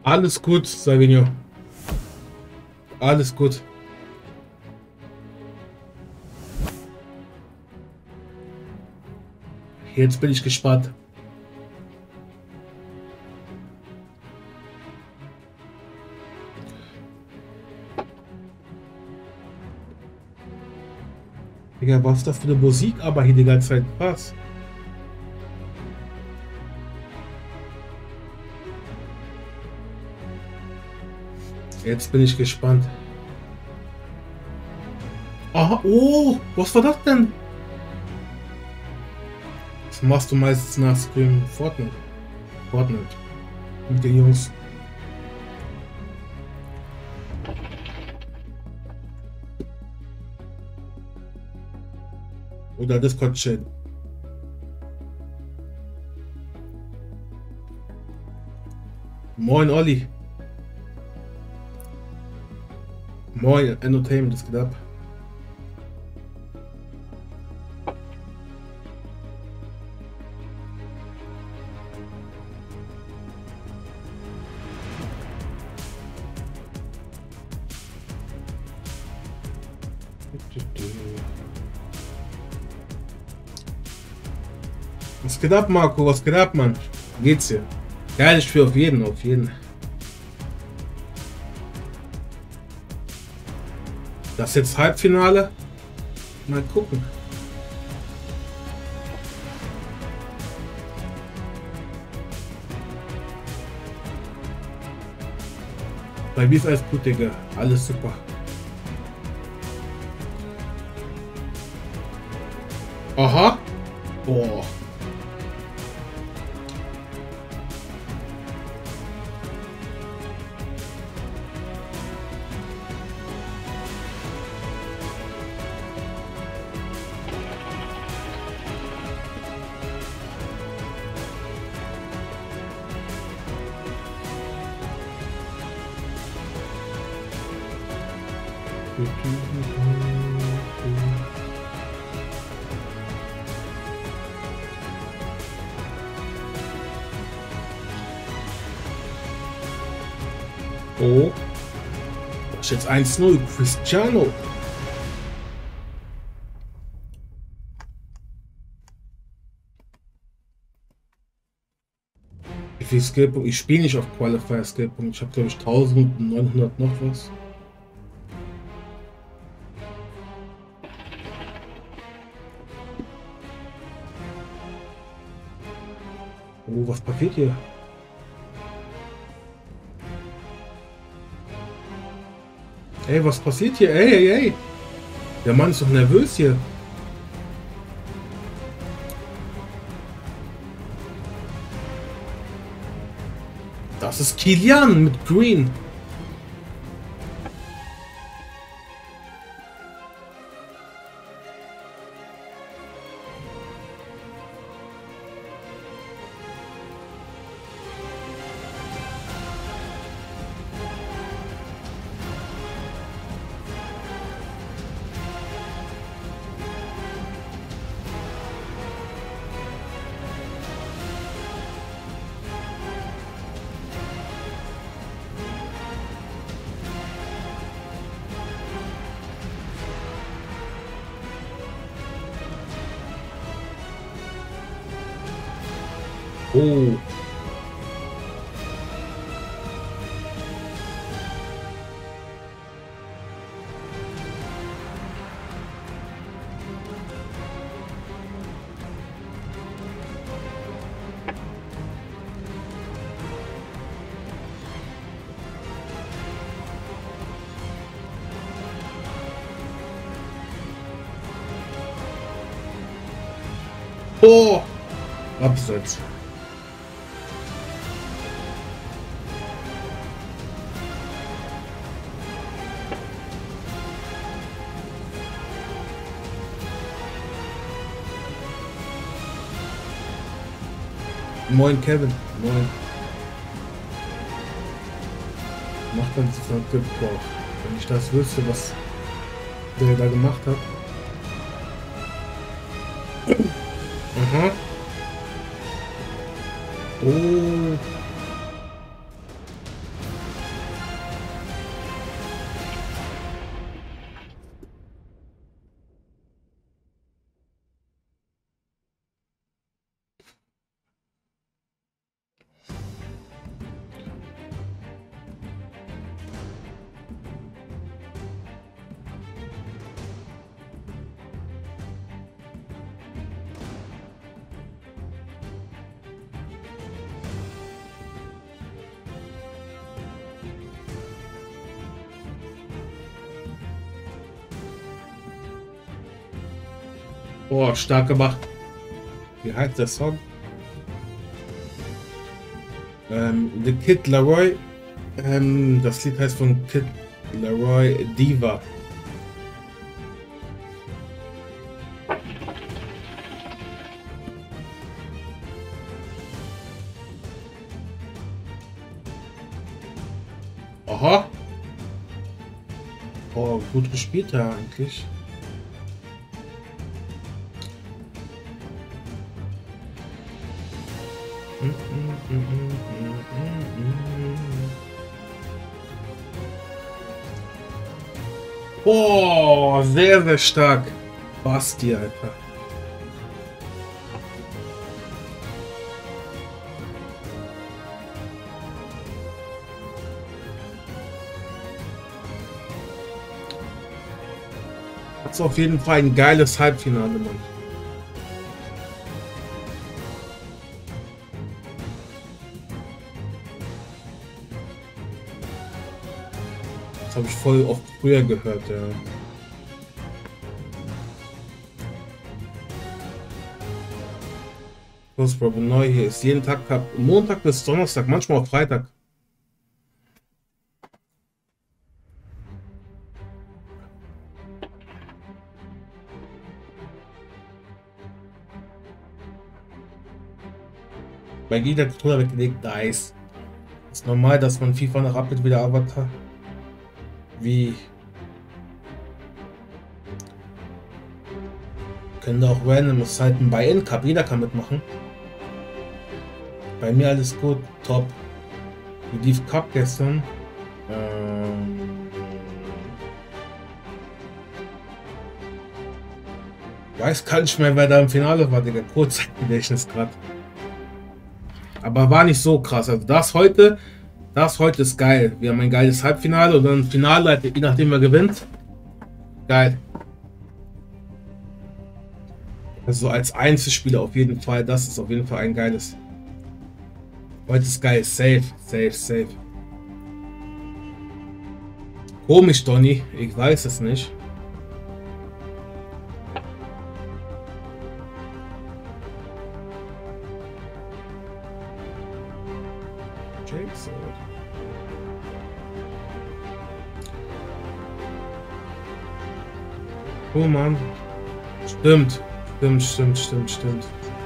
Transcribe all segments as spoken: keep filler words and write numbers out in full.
Alles gut, Savinio. Alles gut. Jetzt bin ich gespannt. Digga, was ist das für eine Musik aber hier die ganze Zeit? Was? Jetzt bin ich gespannt. Aha, oh, was war das denn? Das machst du meistens nach Scream Fortnite. Fortnite. Mit den Jungs. Oder Discord-Chat. Moin, Olli. Moin, Entertainment, das geht ab. Was geht ab, Marco? Was geht ab, Mann? Wie geht's dir? Geiles Spiel auf jeden, auf jeden. Das ist jetzt Halbfinale. Mal gucken. Bei mir ist alles gut, Digga. Alles super. Aha. Boah. Oh. Das ist jetzt eins null. Cristiano. Wie viel Skillpunkt? Ich spiele nicht auf Qualifier Skillpunkt. Ich habe glaube ich neunzehnhundert noch was. Oh, was passiert hier? Ey, was passiert hier? Ey, ey, ey. Der Mann ist doch nervös hier. Das ist Kilian mit Green. Oh. Oh. Abseits. Moin Kevin, moin. Macht dann so verrückt. Wenn ich das wüsste, was der da gemacht hat. Aha. Oh. Oh, stark gemacht. Wie heißt der Song? Ähm, The Kid Laroi. Ähm, das Lied heißt von Kid Laroi Diva. Aha. Oh, gut gespielt da eigentlich. Oh, sehr, sehr stark. Basti, Alter. Das ist auf jeden Fall ein geiles Halbfinale, Mann. Das habe ich voll oft früher gehört, ja. Was, Bro, neu hier ist jeden Tag Cup. Montag bis Donnerstag, manchmal auch Freitag. Bei jeder Controller weggelegt, nice. Ist normal, dass man FIFA nach Update wieder Avatar. Wie? Können da auch random Seiten bei In Cup, jeder kann mitmachen. Bei mir alles gut, top. Wie lief Cup gestern? Ähm Weiß gar nicht mehr, wer da im Finale war, Digga. Kurzzeitgedächtnis gerade. Aber war nicht so krass. Also das heute, das heute ist geil. Wir haben ein geiles Halbfinale und dann Finale, je nachdem wer gewinnt. Geil. Also als Einzelspieler auf jeden Fall, das ist auf jeden Fall ein geiles. Heute ist geil. Safe, safe, safe. Komisch, Donny. Ich weiß es nicht. Jason. Oh Mann. Stimmt. Stimmt, stimmt, stimmt, stimmt.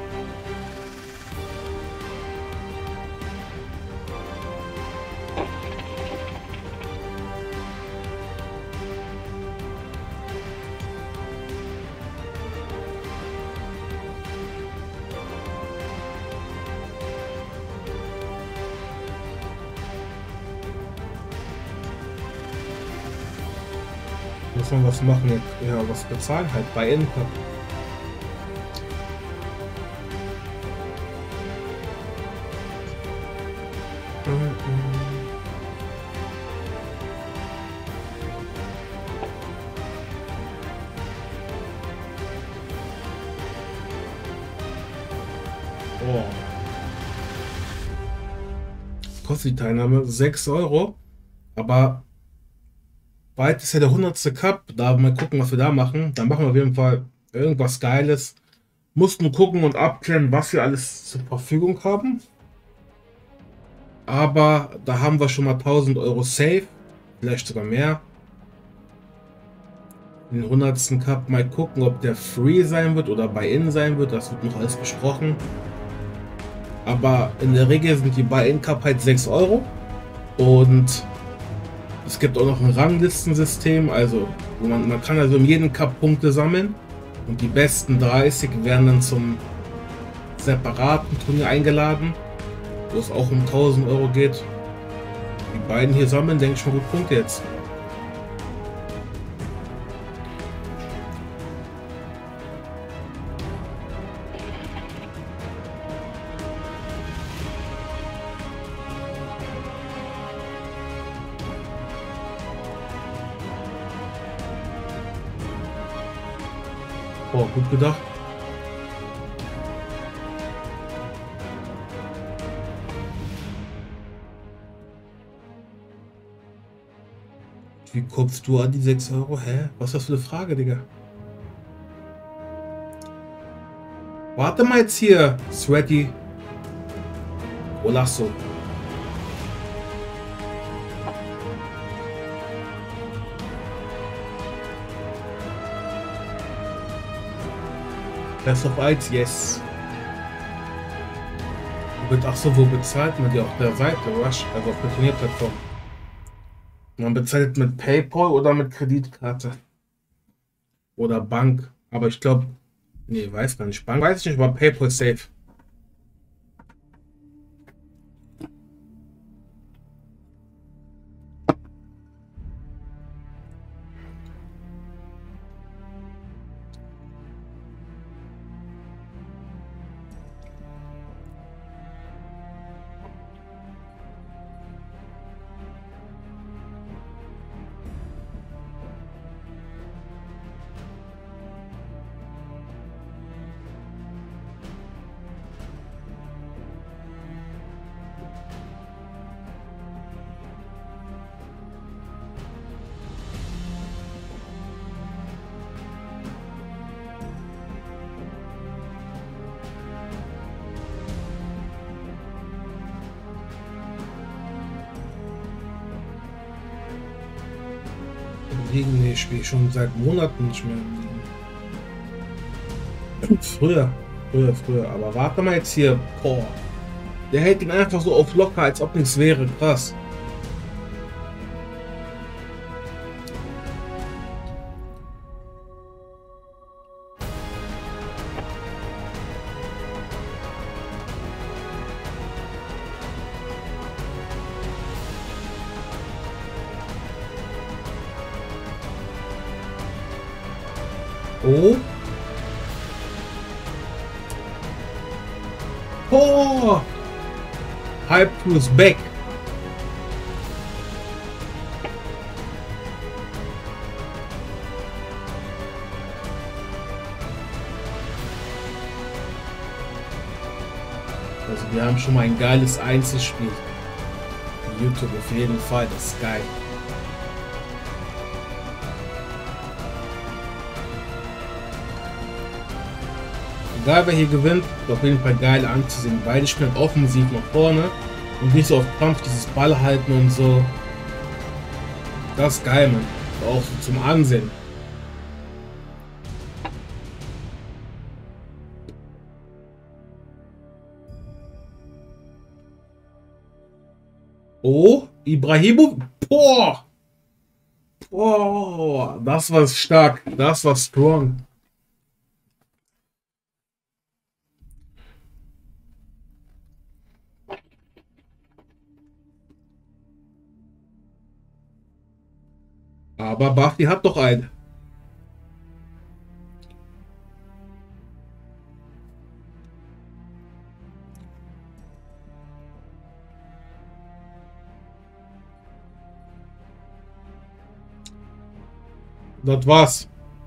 Muss man was machen jetzt? Ja, was bezahlen halt bei In Cup. Oh. Kostet die Teilnahme sechs Euro, aber bald ist ja der hundertste Cup, da mal gucken, was wir da machen. Dann machen wir auf jeden Fall irgendwas Geiles. Mussten gucken und abklären, was wir alles zur Verfügung haben. Aber da haben wir schon mal tausend Euro safe, vielleicht sogar mehr. Den hundertsten Cup mal gucken, ob der free sein wird oder Buy-in sein wird. Das wird noch alles besprochen. Aber in der Regel sind die Buy-in Cup halt sechs Euro. Und es gibt auch noch ein Ranglistensystem. Also wo man, man kann also in jedem Cup Punkte sammeln. Und die besten dreißig werden dann zum separaten Turnier eingeladen, wo es auch um tausend Euro geht. Die beiden hier sammeln, denke ich mal, gut Punkte jetzt. Oh, gut gedacht. Wie kommst du an die sechs Euro? Hä? Was ist das für eine Frage, Digga? Warte mal jetzt hier, Sweaty. Golasso. Best of eins, yes. Ach so, wo bezahlt man die? Auf der Seite, Rush, also auf der Turnierplattform. Man bezahlt mit PayPal oder mit Kreditkarte. Oder Bank. Aber ich glaube, nee, weiß gar nicht. Bank weiß ich nicht, aber PayPal safe. Ligen, nee, ich spiele schon seit Monaten nicht mehr im Ligen. Früher, früher, früher. Aber warte mal jetzt hier. Boah. Der hält ihn einfach so auf locker, als ob nichts wäre. Krass. Oh. Oh. Hype is back. Also wir haben schon mal ein geiles Einzelspiel. YouTube auf jeden Fall, das ist geil. Egal wer hier gewinnt, ist auf jeden Fall geil anzusehen. Beide spielen offensiv nach vorne und nicht so auf Kampf dieses Ball halten und so. Das ist geil, man. Auch so zum Ansehen. Oh, Ibrahimovic. Boah. Boah, das war stark. Das war strong. Aber Buffy hat doch eine. Das war's.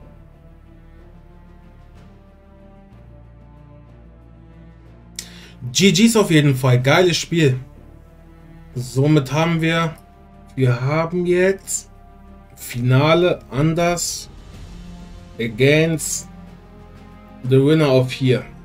G G's auf jeden Fall. Geiles Spiel. Somit haben wir... Wir haben jetzt... Finale anders against the winner of here.